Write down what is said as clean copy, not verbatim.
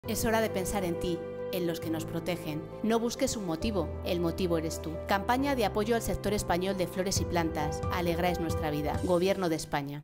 Es hora de pensar en ti, en los que nos protegen. No busques un motivo, el motivo eres tú. Campaña de apoyo al sector español de flores y plantas. Alegráis nuestra vida. Gobierno de España.